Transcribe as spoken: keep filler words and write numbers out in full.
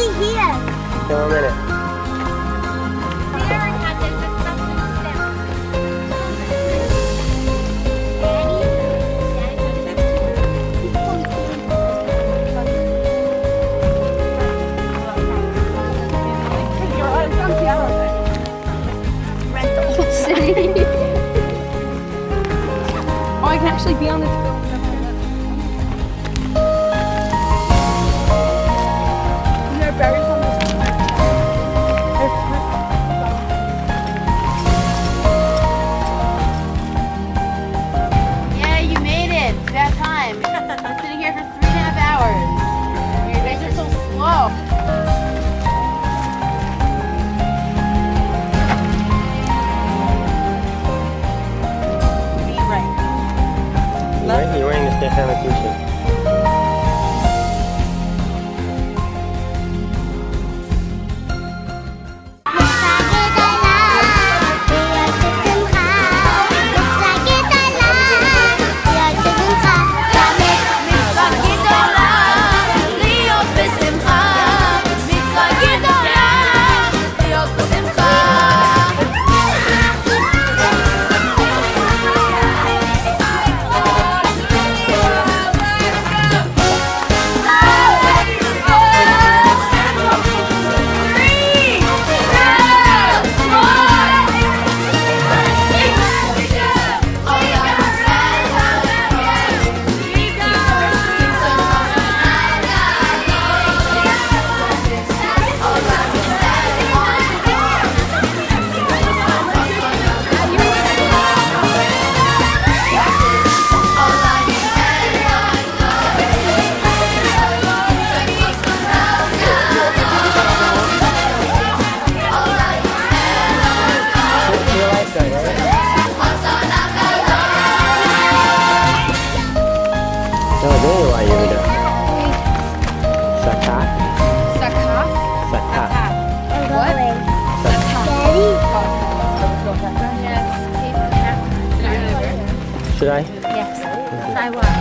Daddy, here. Okay, one minute. Oh, I can actually be on this film. There are berries on this. Yeah, you made it. It's that time. I'm sitting here for three and a half hours. You guys are so slow. You're wearing the Stefano t-shirt. No, there you are, Yehuda. Sakat? Sakaf? Sakat. What? Daddy. Yes. Should I? Yes. I want.